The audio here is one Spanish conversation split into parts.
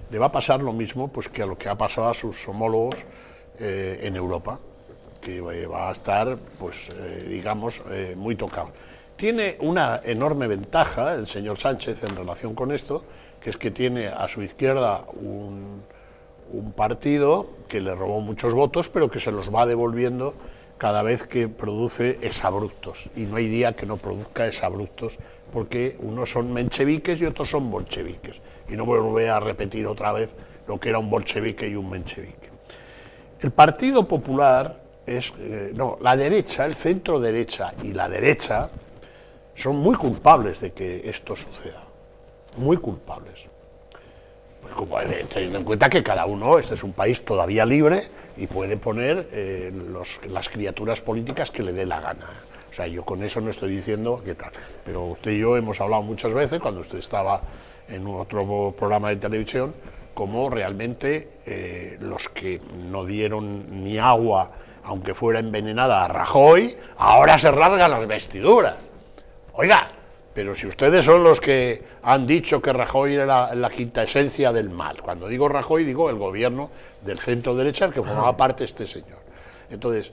le va a pasar lo mismo pues, que a lo que ha pasado a sus homólogos en Europa, que va a estar, pues, digamos, muy tocado. Tiene una enorme ventaja el señor Sánchez en relación con esto, que es que tiene a su izquierda un partido que le robó muchos votos, pero que se los va devolviendo cada vez que produce exabruptos. Y no hay día que no produzca exabruptos, porque unos son mencheviques y otros son bolcheviques. Y no volveré a repetir otra vez lo que era un bolchevique y un menchevique. El Partido Popular es... no, la derecha, el centro derecha y la derecha son muy culpables de que esto suceda. Muy culpables. Pues como, teniendo en cuenta que cada uno, este es un país todavía libre y puede poner las criaturas políticas que le dé la gana. O sea, yo con eso no estoy diciendo qué tal. Pero usted y yo hemos hablado muchas veces, cuando usted estaba en otro programa de televisión, como realmente los que no dieron ni agua, aunque fuera envenenada, a Rajoy, ahora se rasgan las vestiduras. Oiga, pero si ustedes son los que han dicho que Rajoy era la quinta esencia del mal. Cuando digo Rajoy, digo el gobierno del centro derecha, al que formaba parte este señor. Entonces,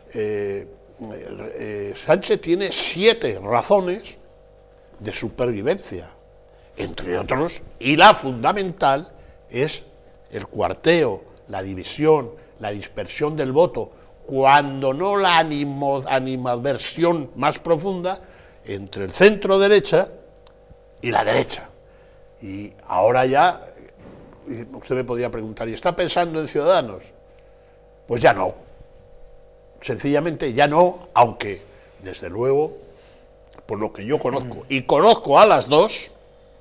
Sánchez tiene 7 razones de supervivencia, entre otros, y la fundamental es el cuarteo, la división, la dispersión del voto, cuando no la animadversión más profunda, entre el centro derecha y la derecha. Y ahora ya, usted me podría preguntar, ¿y está pensando en Ciudadanos? Pues ya no. Sencillamente ya no, aunque, desde luego, por lo que yo conozco, y conozco a las dos,